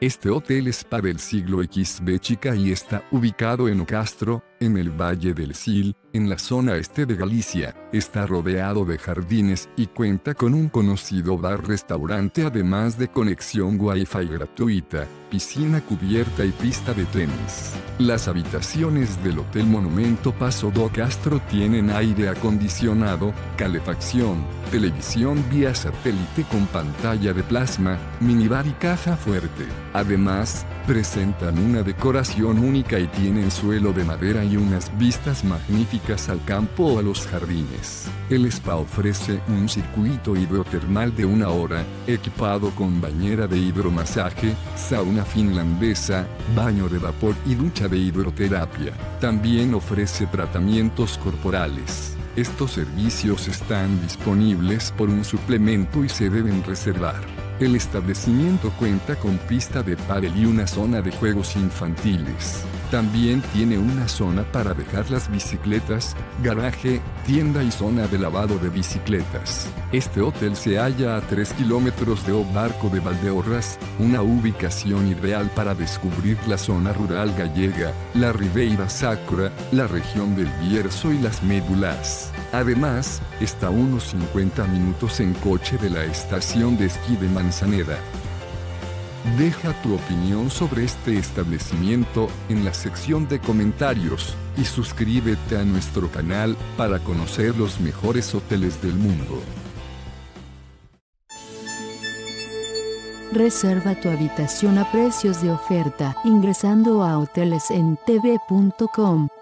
Este hotel es para el siglo XV chica y está ubicado en Ocastro, en el Valle del Sil, en la zona este de Galicia. Está rodeado de jardines y cuenta con un conocido bar-restaurante, además de conexión Wi-Fi gratuita, piscina cubierta y pista de tenis. Las habitaciones del Hotel Monumento Passo do Castro tienen aire acondicionado, calefacción, televisión vía satélite con pantalla de plasma, minibar y caja fuerte. Además, presentan una decoración única y tienen suelo de madera y unas vistas magníficas al campo o a los jardines. El spa ofrece un circuito hidrotermal de 1 hora, equipado con bañera de hidromasaje, sauna finlandesa, baño de vapor y ducha de hidroterapia. También ofrece tratamientos corporales. Estos servicios están disponibles por un suplemento y se deben reservar. El establecimiento cuenta con pista de pádel y una zona de juegos infantiles. También tiene una zona para dejar las bicicletas, garaje, tienda y zona de lavado de bicicletas. Este hotel se halla a 3 kilómetros de Barco de Valdeorras, una ubicación ideal para descubrir la zona rural gallega, la Ribeira Sacra, la región del Bierzo y las Médulas. Además, está a unos 50 minutos en coche de la estación de esquí de Manzaneda. Deja tu opinión sobre este establecimiento en la sección de comentarios y suscríbete a nuestro canal para conocer los mejores hoteles del mundo. Reserva tu habitación a precios de oferta ingresando a hotelesentv.com.